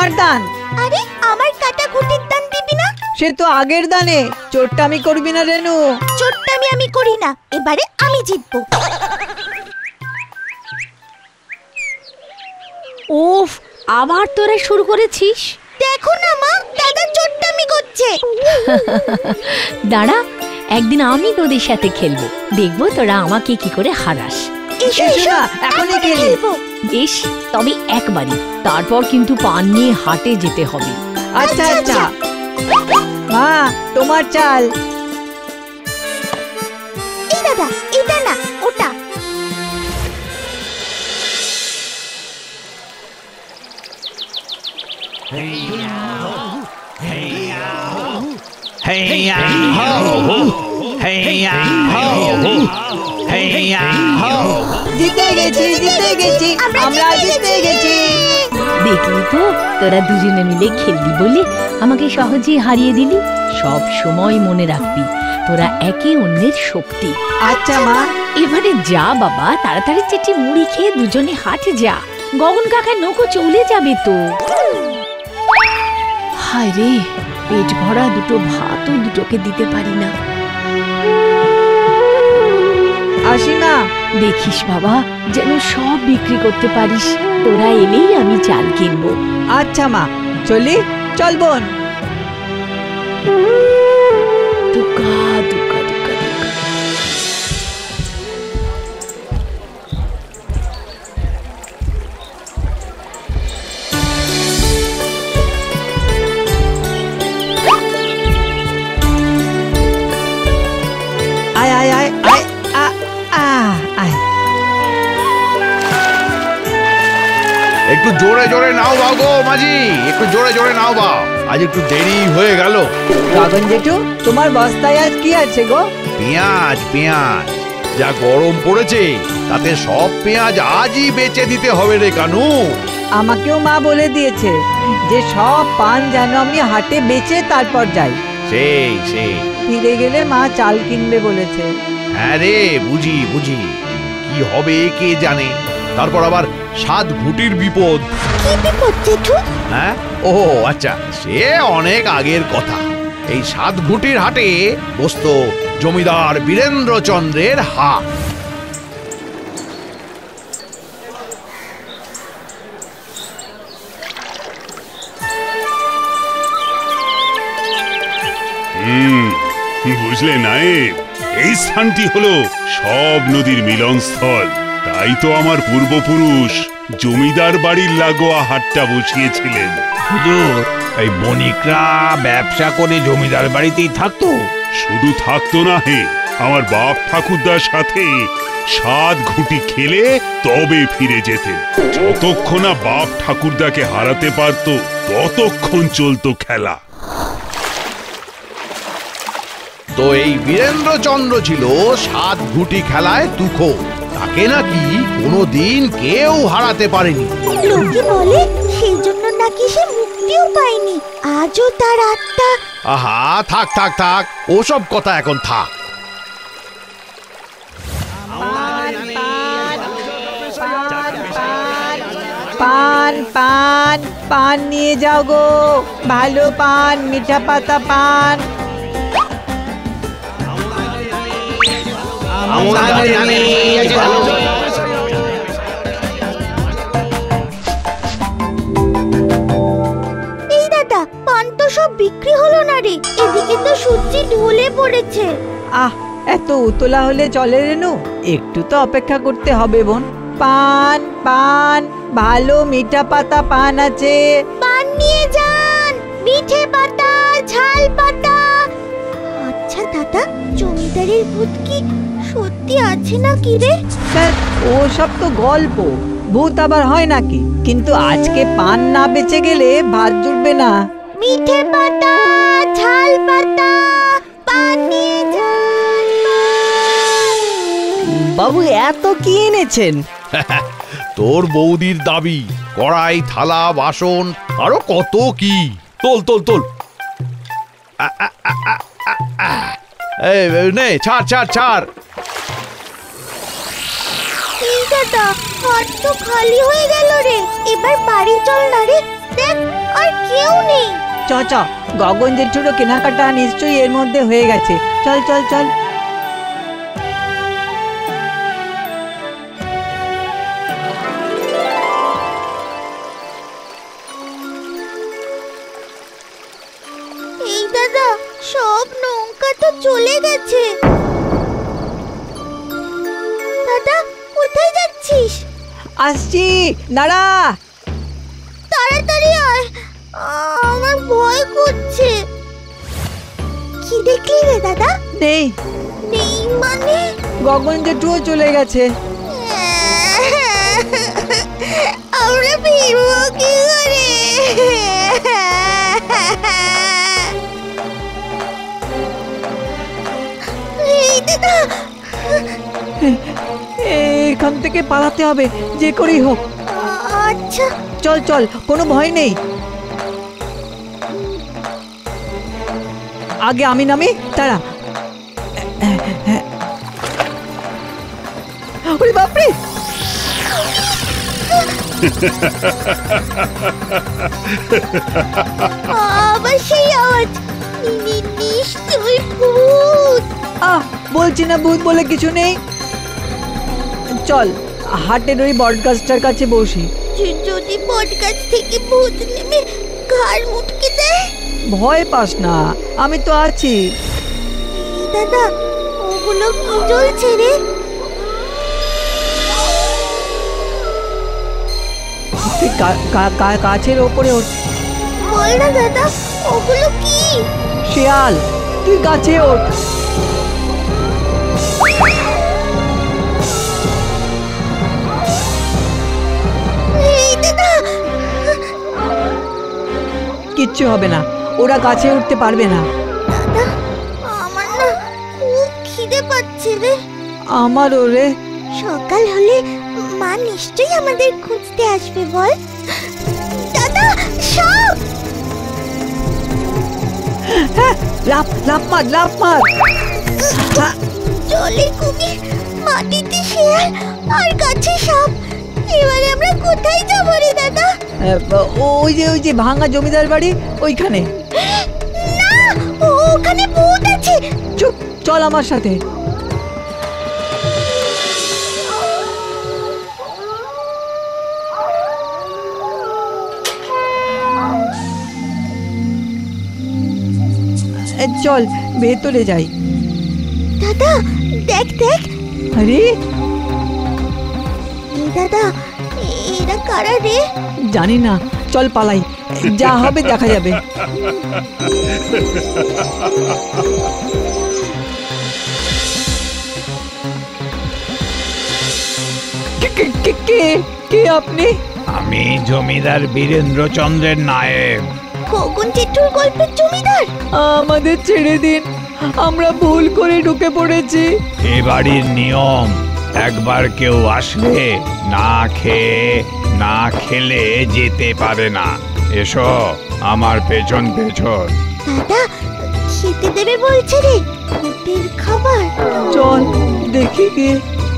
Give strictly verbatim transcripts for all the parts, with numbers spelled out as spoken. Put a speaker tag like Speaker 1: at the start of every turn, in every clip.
Speaker 1: তোমার দান।
Speaker 2: আরে আমার কাটা ঘুটির দান দিবি না?
Speaker 1: সে তো আগের দানে। চোট্টামি করবি না রেনু।
Speaker 2: চোট্টামি আমি করি না, এবারে আমি জিতবো।
Speaker 3: ওফ, আবার তোরা শুরু করেছিস?
Speaker 2: দেখো না মা, দাদা চোট্টামি করছে।
Speaker 3: দাঁড়া, একদিন আমি তোদের সাথে খেলবো, দেখবো তোরা আমাকে কি করে হারাস।
Speaker 2: এসো এসো, এখনই খেলবো।
Speaker 3: বেশ, তবে একবারই, তারপর কিন্তু পান নিয়ে হাটে যেতে হবে।
Speaker 1: আচ্ছা আচ্ছা। মা, তোমার চাল।
Speaker 2: এই দাদা, এটা না, ওটা।
Speaker 1: জিতে গেছি, জিতে গেছি, আমরা জিতে গেছি।
Speaker 3: দেখলি তো, তোরা দুজনে মিলে খেললি বলে আমাকে সহজেই হারিয়ে দিলি। সব সময় মনে রাখবি, তোরা একে অন্যের শক্তি।
Speaker 1: আচ্ছা মা।
Speaker 3: এবারে যা বাবা, তাড়াতাড়ি চেটে মুড়ি খেয়ে দুজনে হাটে যা, গগন কাকা নৌকো চলে যাবে তো। হায় রে, পেট ভরা দুটো ভাতও দুটোকে দিতে পারি না।
Speaker 1: আসি মা।
Speaker 3: দেখিস বাবা, যেন সব বিক্রি করতে পারিস। তোরা এলেই আমি চাল কিনবো।
Speaker 1: আচ্ছা মা, চলি। চল বোন।
Speaker 3: দুকা দুকা দুকা দুকা।
Speaker 1: আয় আয় আয় আয় আ আ আয়।
Speaker 4: একটু জোরে জোরে নাও বা গো মাঝি, একটু জোরে জোরে নাও বা, আজ একটু দেরি হয়ে গেল।
Speaker 1: গগন জেঠু, তোমার বস্তায় আজ কি আছে গো?
Speaker 4: পেঁয়াজ পেঁয়াজ, যা গরম পড়েছে তাতে সব পেঁয়াজ আজই বেচে দিতে হবে রে কানু।
Speaker 1: আমাকেও মা বলে দিয়েছে যে সব পান যেন আমি হাটে বেচে তারপর যাই।
Speaker 4: সেই সেই
Speaker 1: ফিরে গেলে মা চাল কিনবে বলেছে।
Speaker 4: হ্যাঁ রে, বুঝি বুঝি, কি হবে কে জানে। তারপর আবার সাত ঘুটির বিপদ।
Speaker 2: কি বিপদ জেঠু?
Speaker 4: হ্যাঁ, ও আচ্ছা, সে অনেক আগের কথা। এই সাত ঘুটির হাটে বসতো জমিদার বীরেন্দ্রচন্দ্রের হাট।
Speaker 5: হুম, বুঝলে নায়েব, এই স্থানটি হলো সব নদীর মিলনস্থল। তাই তো আমার পূর্বপুরুষ জমিদার বাড়ির লাগোয়া হাটটা বসিয়েছিলেন।
Speaker 6: হুজুর, এই বণিকরা ব্যবসা করে জমিদার বাড়িতেই থাকতো?
Speaker 5: শুধু থাকতো না হে, আমার বাপ ঠাকুরদার সাথে সাত ঘুঁটি খেলে তবে ফিরে যেতেন। যতক্ষণ না বাপ ঠাকুরদাকে হারাতে পারত ততক্ষণ চলতো খেলা।
Speaker 4: তো এই বীরেন্দ্রচন্দ্র ছিল সাত ঘুটি খেলায় তুখো। তাকে নাকি কোনোদিন কেউ হারাতে পারেনি।
Speaker 2: লোকে বলে সেই জন্য নাকি সে মুক্তিও পায়নি। আজও তার আত্মা।
Speaker 4: আহা, থাক থাক থাক, ওসব কথা এখন থাক।
Speaker 1: পান পান পান নিয়ে যাও গো, ভালো পান, মিঠা পাতা পান।
Speaker 2: এই দাদা, পান তো সব বিক্রি হলো না রে। এদিকে তো সূর্যি ঢলে পড়েছে।
Speaker 1: আহ, এত উতলা হলে চলে রেনু? একটু তো অপেক্ষা করতে হবে বোন। পান পান, ভালো মিঠা পাতা পান আছে।
Speaker 2: পান নিয়ে যান, মিঠে পাতা, ঝাল পাতা। আচ্ছা দাদা, জমিদারের ভূত কি সত্যি আছে নাকি রে?
Speaker 1: স্যার, ও সব তো গল্প। ভূত আবার হয় নাকি? কিন্তু আজকে পান না বেচে গেলে ভাত জুটবে না।
Speaker 2: মিঠে পাতা, ঝাল পাতা, পান নিয়ে যান।
Speaker 7: বাবু, এত কি এনেছেন?
Speaker 4: তোর বৌদির দাবি, কড়াই, থালা, বাসন, আরো কত কি। তোল তোল তোল। এই নে, ছাড় ছাড় ছাড়।
Speaker 2: এই দাদা, হাত তো খালি হয়ে গেল রে। এবার বাড়ি চল না রে। দেখ, আর
Speaker 1: চ চ গগন জেঠুরও কেনাকাটা নিশ্চয়ই এর মধ্যে হয়ে গেছে। চল চল চল।
Speaker 2: এই দাদা, সব নৌকা তো চলে গেছে। দাদা, কোথায় যাচ্ছিস?
Speaker 1: আসছি, দাঁড়া।
Speaker 2: তাড়াতাড়ি আয়, আমার ভয় করছে। কি দেখলি রে দাদা?
Speaker 1: নেই।
Speaker 2: নেই মানে?
Speaker 1: গগন জেঠুও চলে গেছে।
Speaker 2: আমরা ফিরবো কি করে? এই দাদা,
Speaker 1: এখান থেকে পালাতে হবে যে করেই হোক।
Speaker 2: আচ্ছা
Speaker 1: চল চল, কোনো ভয় নেই। আগে আমি নামি, তারা। ওরে বাপরে!
Speaker 2: আবার সেই আওয়াজ, নিশ্চয়ই ভূত।
Speaker 1: আহ, বলছি না ভূত বলে কিছু নেই। চল হাটের ওই বট গাছটার কাছে বসি।
Speaker 2: যদি বট গাছ থেকে ভূত নেমে ঘাড় মুটকে দেয়?
Speaker 1: ভয় পাস না, আমি তো আছি।
Speaker 2: দাদা, ওগুলো কি জ্বলছে রে?
Speaker 1: তুই গাছের ওপরে ওঠ।
Speaker 2: বল না দাদা, ওগুলো কি?
Speaker 1: শিয়াল, তুই গাছে ওঠ।
Speaker 2: এই দাদা,
Speaker 1: কিচ্ছু হবে না, ওরা গাছে উঠতে পারবে না।
Speaker 2: দাদা, আমার না খুব খিদে পাচ্ছে রে।
Speaker 1: আমারও রে।
Speaker 2: সকাল হলে মা নিশ্চয়ই আমাদের খুঁজতে আসবে। বল দাদা, সব
Speaker 1: হ্যাঁ, লাফ লাফ মার, লাফ মার।
Speaker 2: জলে কুমির, মাটিতে শিয়াল আর গাছে সাপ। এবারে আমরা কোথায় যাবো রে দাদা?
Speaker 1: ওই যে ওই যে ভাঙা জমিদার বাড়ি, ওইখানে।
Speaker 2: না, ওখানে ভূত আছে।
Speaker 1: চুপ, চল আমার সাথে। চল ভেতরে যাই।
Speaker 2: দাদা, দেখ দেখ।
Speaker 1: আরে
Speaker 2: দাদা, এরা কারা রে?
Speaker 1: জানি না, চল পালাই, যা হবে দেখা যাবে। কে কে আপনি?
Speaker 6: আমি জমিদার বীরেন্দ্র চন্দ্রের নায়েব।
Speaker 2: গগন জেঠুর গল্পের জমিদার?
Speaker 1: আমাদের ছেড়ে দিন, আমরা ভুল করে ঢুকে পড়েছি।
Speaker 6: এ বাড়ির নিয়ম, একবার কেউ আসলে না খেয়ে না খেলে যেতে পারে না। এসো আমার পেছন পেছন।
Speaker 2: দাদা, খেতে দেবে বলছে রে, ভূতের খাবার।
Speaker 1: চল দেখি গিয়ে।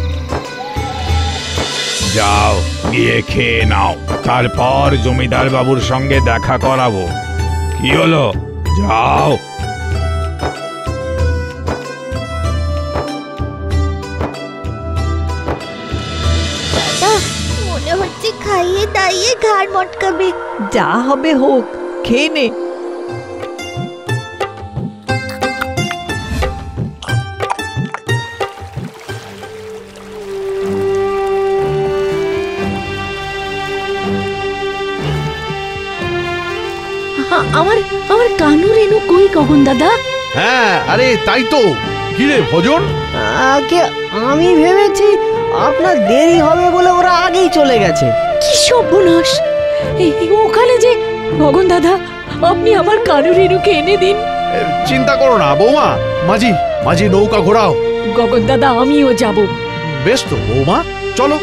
Speaker 6: যাও, গিয়ে খেয়ে নাও, তারপর জমিদার বাবুর সঙ্গে দেখা করাবো। কি হলো, যাও।
Speaker 2: দাদা, মনে হচ্ছে খাইয়ে দাইয়ে ঘাড় মটকাবে।
Speaker 1: যা হবে হোক, খেয়ে নে।
Speaker 3: আমার আমার কানু রেনু কই গগন দাদা?
Speaker 4: হ্যাঁ, আরে তাই তো। কি রে ভজন?
Speaker 7: আগে আমি ভেবেছি আপনার দেরি হবে বলে ওরা আগেই চলে গেছে।
Speaker 3: কি সর্বনাশ! এই ওখানে যে গগন দাদা, আপনি আমার কানু রেনুকে এনে দিন।
Speaker 4: চিন্তা করো না বৌমা। মাঝি মাঝি নৌকা ঘোরাও।
Speaker 3: গগন দাদা, আমিও যাব।
Speaker 4: বেশ তো বৌমা, চলো।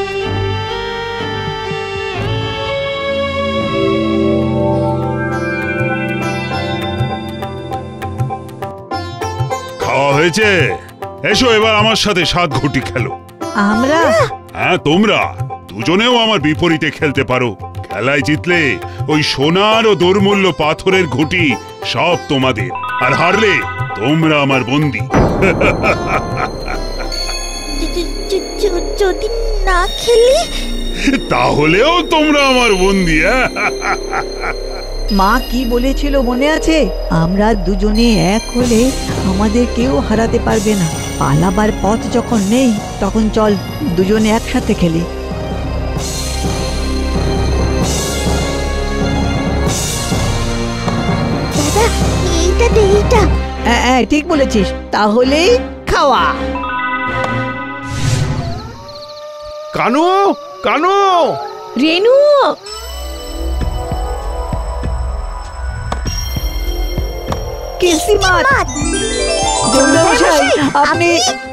Speaker 5: খাওয়া হয়েছে? এসো এবার আমার সাথে সাত ঘুঁটি খেলো।
Speaker 1: আমরা?
Speaker 5: হ্যাঁ তোমরা দুজনেও আমার বিপরীতে খেলতে পারো। খেলায় জিতলে ওই সোনার ও দোরমূল্য পাথরের ঘুঁটি সব তোমাদের, আর হারলে তোমরা আমার বন্দী।
Speaker 2: য- য- যদি না খেলি?
Speaker 5: তাহলেও তোমরা আমার বন্দী।
Speaker 1: মা কি বলেছিল মনে আছে? আমরা দুজনে এক হলে আমাদের কেউ হারাতে পারবে না। পালাবার পথ যখন নেই তখন চল দুজনে একসাথে খেলি।
Speaker 2: দাদা, এইটা দে, এইটা।
Speaker 1: হ্যাঁ হ্যাঁ ঠিক বলেছিস, তাহলেই খাওয়া।
Speaker 4: কানু, কানু,
Speaker 3: রেনু,
Speaker 1: কেসি মাছ। জমিদারমশাই, আপনি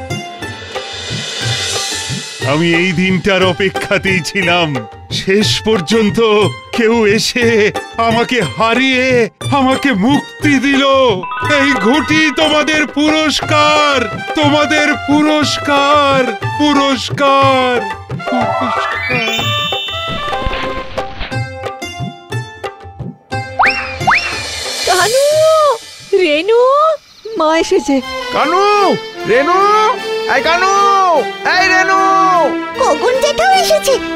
Speaker 5: আমি এই দিনটার অপেক্ষাতেই ছিলাম। শেষ পর্যন্ত কেউ এসে আমাকে হারিয়ে আমাকে মুক্তি দিল। এই ঘুঁটি তোমাদের পুরস্কার, তোমাদের পুরস্কার, পুরস্কার, পুরস্কার।
Speaker 3: কানু, রেনু,
Speaker 1: মা এসেছে।
Speaker 4: কানু, রেনু, এই কানু, এই রেনু।
Speaker 2: খগন জেঠাও এসেছে।